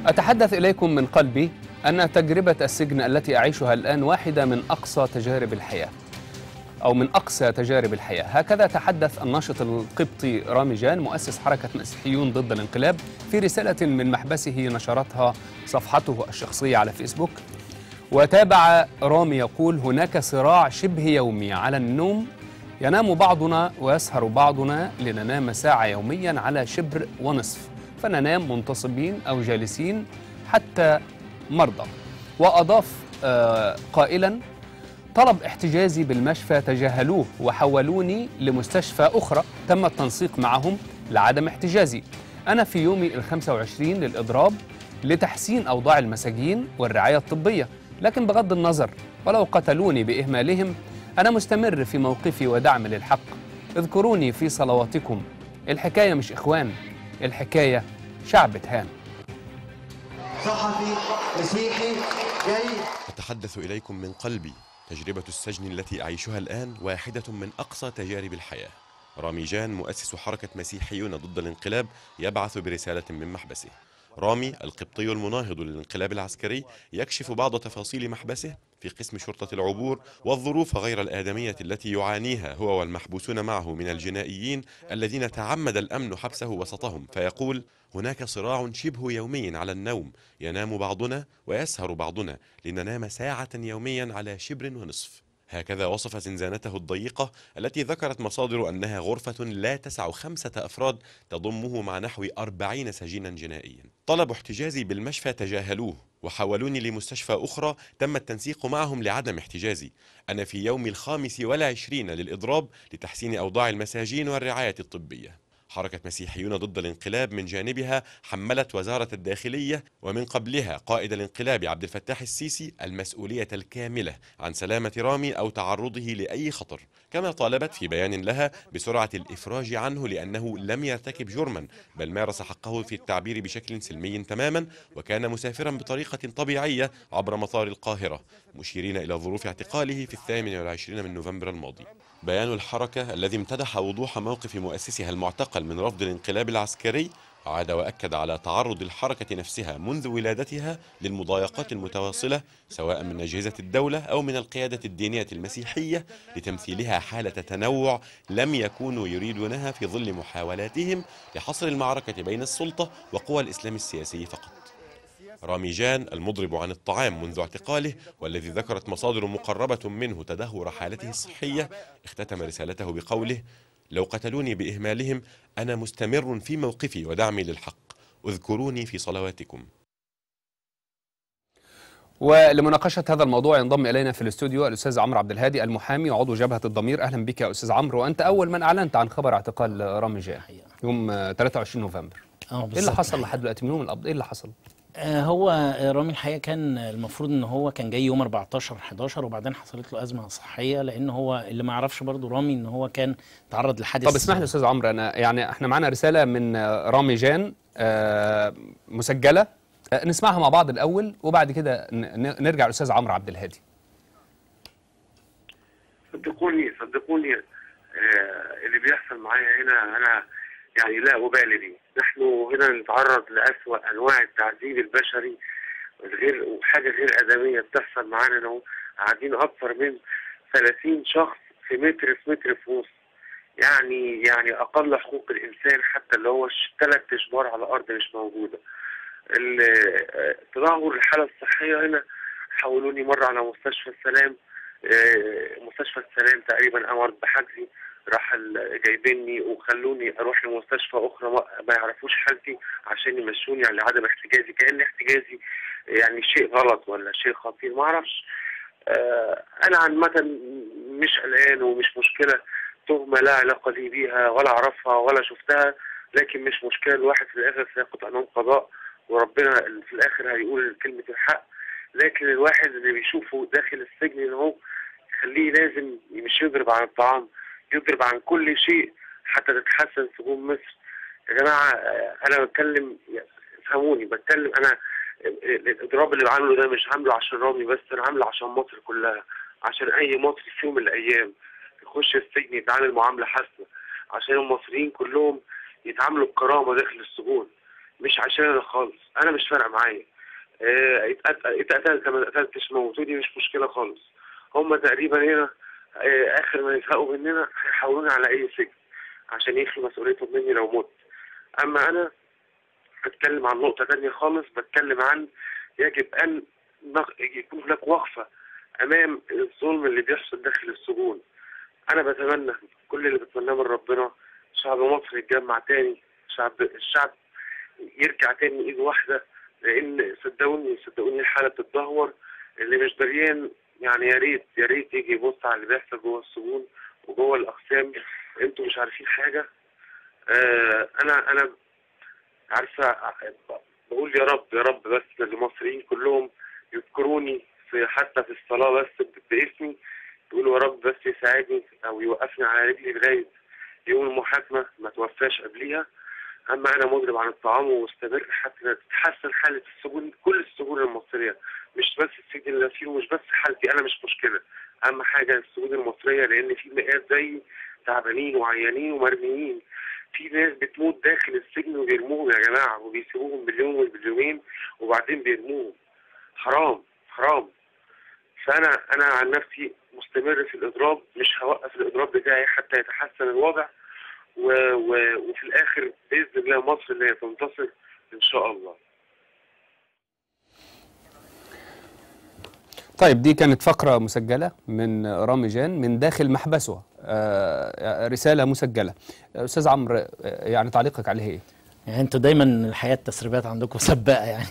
أتحدث إليكم من قلبي أن تجربة السجن التي أعيشها الآن واحدة من أقصى تجارب الحياة، أو من أقصى تجارب الحياة. هكذا تحدث الناشط القبطي رامي جان مؤسس حركة مسيحيون ضد الانقلاب في رسالة من محبسه نشرتها صفحته الشخصية على فيسبوك. وتابع رامي يقول: هناك صراع شبه يومي على النوم، ينام بعضنا ويسهر بعضنا لننام ساعة يوميا على شبر ونصف، فننام منتصبين أو جالسين حتى مرضى. وأضاف قائلا: طلب احتجازي بالمشفى تجاهلوه وحولوني لمستشفى أخرى تم التنسيق معهم لعدم احتجازي. أنا في يومي ال25 للإضراب لتحسين أوضاع المساجين والرعاية الطبية، لكن بغض النظر ولو قتلوني بإهمالهم أنا مستمر في موقفي ودعمي للحق. اذكروني في صلواتكم. الحكاية مش إخوان، الحكاية شعب تهان. صحفي مسيحي جاي. أتحدث إليكم من قلبي. تجربة السجن التي أعيشها الآن واحدة من أقصى تجارب الحياة. رامي جان مؤسس حركة مسيحيون ضد الانقلاب يبعث برسالة من محبسه. رامي القبطي المناهض للانقلاب العسكري يكشف بعض تفاصيل محبسه في قسم شرطة العبور والظروف غير الآدمية التي يعانيها هو والمحبوسون معه من الجنائيين الذين تعمد الأمن حبسه وسطهم، فيقول: هناك صراع شبه يومي على النوم، ينام بعضنا ويسهر بعضنا لننام ساعة يوميا على شبر ونصف. هكذا وصف زنزانته الضيقة التي ذكرت مصادر أنها غرفة لا تسع 5 أفراد تضمه مع نحو 40 سجينا جنائيا. طلب احتجازي بالمشفى تجاهلوه وحولوني لمستشفى أخرى تم التنسيق معهم لعدم احتجازي. أنا في يومي ال25 للإضراب لتحسين أوضاع المساجين والرعاية الطبية. حركة مسيحيون ضد الانقلاب من جانبها حملت وزارة الداخلية ومن قبلها قائد الانقلاب عبد الفتاح السيسي المسؤولية الكاملة عن سلامة رامي أو تعرضه لأي خطر، كما طالبت في بيان لها بسرعة الإفراج عنه لأنه لم يرتكب جرما بل مارس حقه في التعبير بشكل سلمي تماما وكان مسافرا بطريقة طبيعية عبر مطار القاهرة، مشيرين إلى ظروف اعتقاله في 28 من نوفمبر الماضي. بيان الحركة الذي امتدح وضوح موقف مؤسسها المعتقل من رفض الانقلاب العسكري عاد وأكد على تعرض الحركة نفسها منذ ولادتها للمضايقات المتواصلة سواء من أجهزة الدولة أو من القيادة الدينية المسيحية لتمثيلها حالة تنوع لم يكونوا يريدونها في ظل محاولاتهم لحصر المعركة بين السلطة وقوى الإسلام السياسي فقط. رامي جان المضرب عن الطعام منذ اعتقاله والذي ذكرت مصادر مقربة منه تدهور حالته الصحية اختتم رسالته بقوله: لو قتلوني بإهمالهم أنا مستمر في موقفي ودعمي للحق، اذكروني في صلواتكم. ولمناقشة هذا الموضوع ينضم إلينا في الاستوديو الأستاذ عمرو عبد الهادي المحامي وعضو جبهة الضمير. أهلا بك يا أستاذ عمرو، وأنت أول من أعلنت عن خبر اعتقال رامي جان يوم 23 نوفمبر. إيه اللي حصل لحد دلوقتي من يوم القبض؟ إيه اللي حصل؟ هو رامي الحقيقه كان المفروض ان هو كان جاي يوم 14/11 وبعدين حصلت له ازمه صحيه، لان هو اللي ما يعرفش برضه رامي ان هو كان تعرض لحادث. طب اسمح لي استاذ عمرو، انا يعني احنا معانا رساله من رامي جان مسجله، نسمعها مع بعض الاول وبعد كده نرجع للاستاذ عمرو عبد الهادي. صدقوني اللي بيحصل معايا هنا انا يعني لا أبالي به. نحن هنا نتعرض لأسوأ أنواع التعذيب البشري وحاجة غير آدمية بتحصل معانا. أنه قاعدين أكثر من 30 شخص في متر في ونص، يعني أقل حقوق الإنسان حتى اللي هو 3 أشبار على الأرض مش موجودة. تدهور الحالة الصحية هنا. حولوني مرة على مستشفى السلام، مستشفى السلام تقريبا أمر بحجزي، راح جايبيني وخلوني اروح لمستشفى اخرى ما يعرفوش حالتي عشان يمشوني على عدم احتجازي، كأن احتجازي يعني شيء غلط ولا شيء خطير ما اعرفش. انا عامه مش قلقان ومش مشكله، تهمه لا علاقه لي بيها ولا اعرفها ولا شفتها، لكن مش مشكله. الواحد في الاخر سيقف امام قضاء وربنا في الاخر هيقول كلمه الحق. لكن الواحد اللي بيشوفه داخل السجن هو يخليه لازم مش يضرب عن الطعام، يضرب عن كل شيء حتى تتحسن سجون مصر. يا جماعه انا بتكلم، فهموني، بتكلم انا الاضراب اللي عامله ده مش عامله عشان رامي بس، انا عامله عشان مصر كلها، عشان اي مصري في يوم من الايام يخش السجن يتعامل معامله حسنه، عشان المصريين كلهم يتعاملوا بكرامه داخل السجون. مش عشان انا خالص، انا مش فارقه معايا. اتقتلت ما اتقتلتش موتوني مش مشكله خالص. هم تقريبا هنا اخر ما يزهقوا مننا هيحولوني على اي سجن عشان يخلوا مسؤوليتهم مني لو مت. اما انا بتكلم عن نقطه تانية خالص، بتكلم عن يجب ان يكون هناك وقفه امام الظلم اللي بيحصل داخل السجون. انا بتمنى كل اللي بتمناه من ربنا شعب مصر يتجمع تاني، الشعب يرجع تاني ايد واحده، لان صدقوني الحاله بتتدهور. اللي مش دريان يعني يا ريت يجي يبص على اللي بيحصل جوه السجون وجوه الاقسام. انتوا مش عارفين حاجه. انا عارفه بقول يا رب بس المصريين كلهم يذكروني حتى في الصلاه بس باسمي، يقولوا يا رب بس يساعدني او يوقفني على رجلي لغايه يوم المحاكمه ما توفاش قبليها. اما انا مجرم عن الطعام ومستمر حتى تتحسن حاله السجون، كل السجون المصريه، مش بس السجن اللي فيه ومش بس حالتي انا، مش مشكله. اهم حاجه السجون المصريه، لان في مئات زي تعبانين وعيانين ومرميين. في ناس بتموت داخل السجن وبيرموهم يا جماعه، وبيسيبوهم باليوم واليومين وبعدين بيرموهم. حرام. فانا عن نفسي مستمر في الاضراب، مش هوقف الاضراب بتاعي حتى يتحسن الوضع. وفي الاخر باذن الله مصر اللي هي تنتصر ان شاء الله. طيب، دي كانت فقرة مسجلة من رامي جان من داخل محبسه، رسالة مسجلة. أستاذ عمرو، يعني تعليقك عليه إيه؟ يعني انتوا دايما الحقيقه التسريبات عندكم سباقه يعني.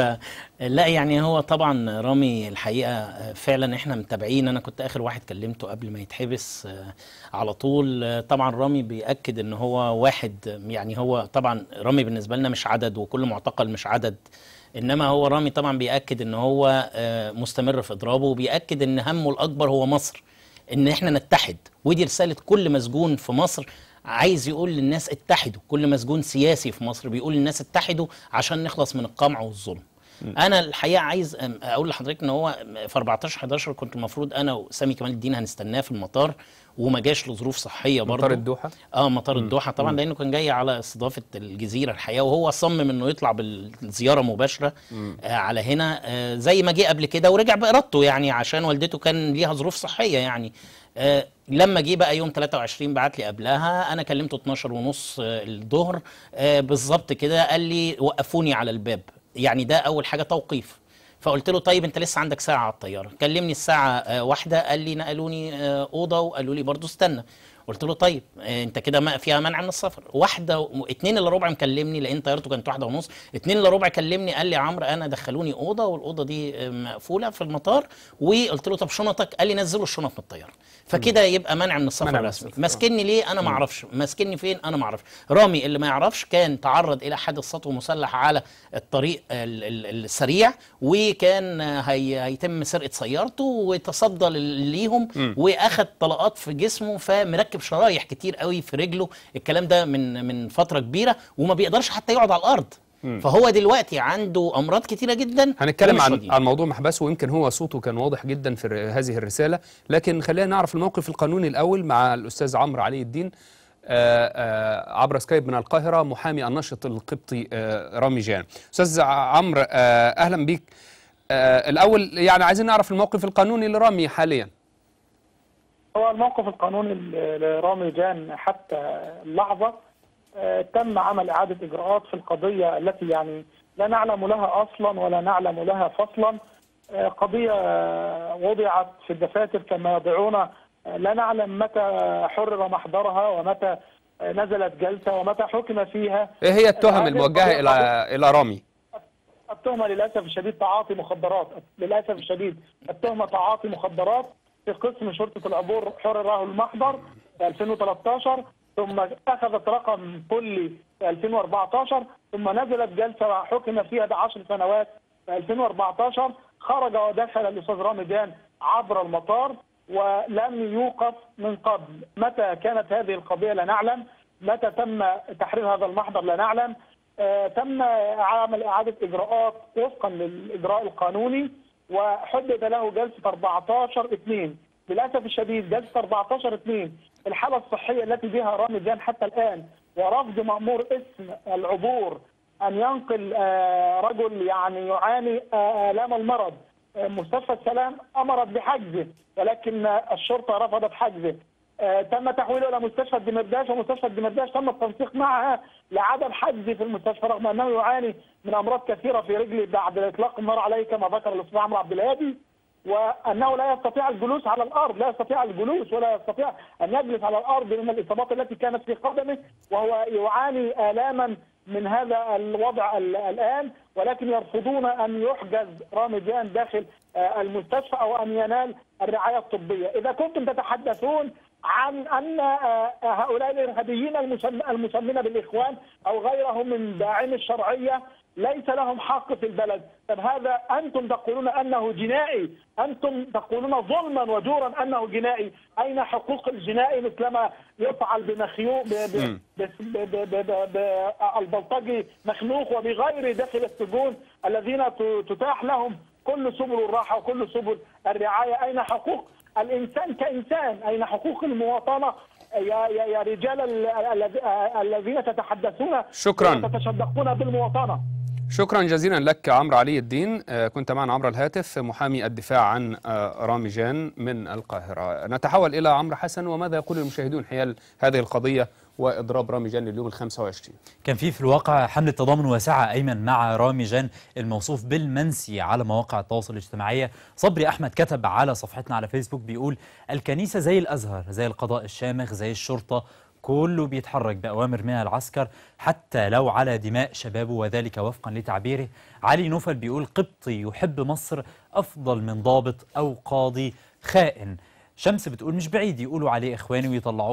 فلا يعني هو طبعا رامي الحقيقه فعلا احنا متابعين. انا كنت اخر واحد كلمته قبل ما يتحبس على طول. طبعا رامي بيأكد ان هو واحد، يعني هو طبعا رامي بالنسبه لنا مش عدد، وكل معتقل مش عدد، انما هو رامي طبعا بيأكد ان هو مستمر في اضرابه، وبيأكد ان همه الاكبر هو مصر، ان احنا نتحد. ودي رساله كل مسجون في مصر، عايز يقول للناس اتحدوا. كل مسجون سياسي في مصر بيقول للناس اتحدوا عشان نخلص من القمع والظلم. انا الحقيقه عايز اقول لحضرتك ان هو في 14/11 كنت المفروض انا وسامي كمال الدين هنستناه في المطار، وما جاش لظروف صحيه برضه. مطار الدوحه؟ مطار الدوحه طبعا، لانه كان جاي على استضافه الجزيره الحقيقه، وهو صمم انه يطلع بالزياره مباشره على هنا، زي ما جه قبل كده ورجع بارادته، يعني عشان والدته كان ليها ظروف صحيه يعني. لما جه بقى يوم 23 بعت لي قبلها، انا كلمته 12:30 الظهر بالظبط كده، قال لي وقفوني على الباب. يعني ده اول حاجه توقيف. فقلت له طيب انت لسه عندك ساعه على الطياره. كلمني الساعه 1، قال لي نقلوني اوضه وقالوا لي برضو استنى. قلت له طيب انت كده فيها منع من السفر. 1:02 مكلمني، لان طيارته كانت 1:30. 2:15 كلمني قال لي يا عمرو انا دخلوني اوضه والاوضه دي مقفوله في المطار. وقلت له طب شنطك؟ قال لي نزلوا الشنط من الطياره. فكده يبقى منع من السفر رسمي. ماسكني ليه؟ انا ما اعرفش. ماسكني فين؟ انا ما اعرفش. رامي اللي ما يعرفش كان تعرض الى حادث سطو مسلح على الطريق السريع، وكان هيتم سرقه سيارته، وتصدى ليهم واخد طلقات في جسمه، فمركب شرايح كتير قوي في رجله. الكلام ده من فتره كبيره، وما بيقدرش حتى يقعد على الارض. فهو دلوقتي عنده امراض كتيره جدا. هنتكلم عن موضوع محبسه، ويمكن هو صوته كان واضح جدا في هذه الرساله، لكن خلينا نعرف الموقف القانوني الاول مع الاستاذ عمرو علي الدين عبر سكايب من القاهره، محامي الناشط القبطي رامي جان. استاذ عمرو، اهلا بيك. الاول يعني عايزين نعرف الموقف القانوني لرامي حاليا. هو الموقف القانوني لرامي جان حتى اللحظه تم عمل إعادة إجراءات في القضية التي يعني لا نعلم لها أصلا ولا نعلم لها فصلا. قضية وضعت في الدفاتر كما يضعون، لا نعلم متى حرر محضرها ومتى نزلت جلسة ومتى حكم فيها. إيه هي التهم الموجهة إلى رامي؟ التهمة للأسف الشديد تعاطي مخدرات. للأسف الشديد التهمة تعاطي مخدرات في قسم شرطة العبور، حرره المحضر في 2013، ثم أخذت رقم كلي في 2014، ثم نزلت جلسة وحكم فيها ب10 سنوات في 2014. خرج ودخل الأستاذ رامي جان عبر المطار ولم يوقف من قبل. متى كانت هذه القضية لا نعلم، متى تم تحرير هذا المحضر لا نعلم. تم عمل إعادة إجراءات وفقا للإجراء القانوني، وحدد له جلسة 14/2. للأسف الشديد جلسة 14/2 الحالة الصحية التي بها رامي جان حتى الآن ورفض مأمور اسم العبور أن ينقل رجل يعني يعاني آلام المرض مستشفى السلام، أمرت بحجزه، ولكن الشرطة رفضت حجزه. تم تحويله إلى مستشفى الدمرداش، ومستشفى الدمرداش تم التنسيق معها لعدم حجزه في المستشفى رغم أنه يعاني من أمراض كثيرة في رجله بعد إطلاق النار عليه كما ذكر الأستاذ عمرو عبد الهادي، وأنه لا يستطيع الجلوس على الأرض، لا يستطيع الجلوس ولا يستطيع أن يجلس على الأرض من الإصابات التي كانت في قدمه، وهو يعاني آلاما من هذا الوضع الآن، ولكن يرفضون أن يحجز رامي جان داخل المستشفى أو أن ينال الرعاية الطبية. إذا كنتم تتحدثون عن أن هؤلاء الإرهابيين المسمين بالإخوان أو غيرهم من داعمي الشرعية ليس لهم حق في البلد، طب هذا أنتم تقولون أنه جنائي، أنتم تقولون ظلما وجورا أنه جنائي، أين حقوق الجنائي مثلما يفعل بمخيوق بالبلطجي مخنوق وبغيره داخل السجون الذين تتاح لهم كل سبل الراحة وكل سبل الرعاية؟ أين حقوق الإنسان كإنسان؟ أين حقوق المواطنة يا رجال الذين تتحدثون وتتشدقون بالمواطنة؟ شكرا جزيلا لك عمرو علي الدين، كنت معنا عبر الهاتف، محامي الدفاع عن رامي جان من القاهرة. نتحول إلى عمرو حسن، وماذا يقول المشاهدون حيال هذه القضية وإضراب رامي جان لليوم ال25؟ كان في الواقع حملة تضامن واسعة أيمن مع رامي جان الموصوف بالمنسي على مواقع التواصل الاجتماعي. صبري أحمد كتب على صفحتنا على فيسبوك بيقول: الكنيسة زي الأزهر، زي القضاء الشامخ، زي الشرطة، كله بيتحرك بأوامر من العسكر حتى لو على دماء شبابه، وذلك وفقا لتعبيره. علي نوفل بيقول: قبطي يحب مصر أفضل من ضابط أو قاضي خائن. شمس بتقول: مش بعيد يقولوا عليه إخواني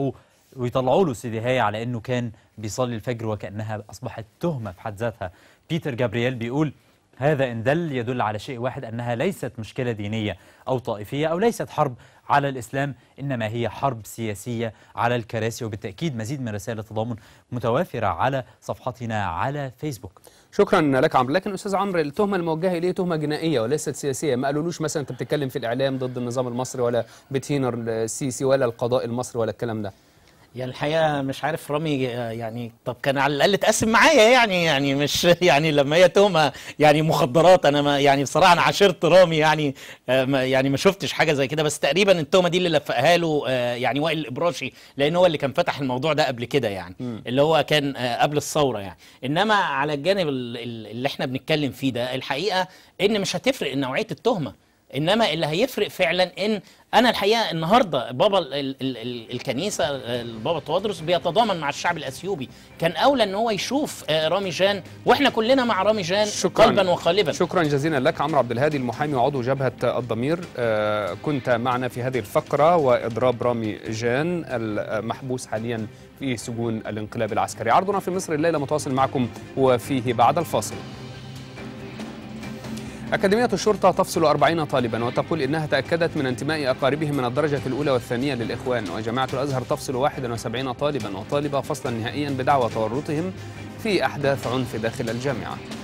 ويطلعوا له سيديهاية على أنه كان بيصلي الفجر وكأنها أصبحت تهمة في حد ذاتها. بيتر جابرييل بيقول: هذا إن دل يدل على شيء واحد، أنها ليست مشكلة دينية أو طائفية أو ليست حرب على الإسلام، إنما هي حرب سياسية على الكراسي. وبالتأكيد مزيد من رسائل التضامن متوافرة على صفحتنا على فيسبوك. شكرا لك عمرو. لكن أستاذ عمرو، التهمة الموجهة إليه تهمة جنائية وليست سياسية، ما قالولوش مثلا أنت بتتكلم في الإعلام ضد النظام المصري ولا بتهين السيسي ولا القضاء المصري ولا الكلام ده؟ يعني الحقيقه مش عارف رامي يعني طب كان على الاقل تقسم معايا يعني مش يعني لما هي تهمه يعني مخدرات، انا ما يعني بصراحه انا عاشرت رامي يعني ما شفتش حاجه زي كده، بس تقريبا التهمه دي اللي لفقها له يعني وائل الابراشي، لان هو اللي كان فتح الموضوع ده قبل كده يعني اللي هو كان قبل الثوره يعني. انما على الجانب اللي احنا بنتكلم فيه ده الحقيقه ان مش هتفرق نوعيه التهمه، انما اللي هيفرق فعلا ان انا الحقيقه النهارده بابا الكنيسه البابا توادرس بيتضامن مع الشعب الاثيوبي، كان اولى ان هو يشوف رامي جان، واحنا كلنا مع رامي جان قلبا وقالبا. شكرا جزيلا لك عمرو عبد الهادي، المحامي وعضو جبهه الضمير، كنت معنا في هذه الفقره واضراب رامي جان المحبوس حاليا في سجون الانقلاب العسكري. عرضنا في مصر الليله متواصل معكم وفيه بعد الفاصل. أكاديمية الشرطة تفصل 40 طالبا وتقول إنها تأكدت من انتماء أقاربهم من الدرجة الأولى والثانية للإخوان، وجامعة الأزهر تفصل 71 طالبا وطالبة فصلا نهائيا بدعوى تورطهم في أحداث عنف داخل الجامعة.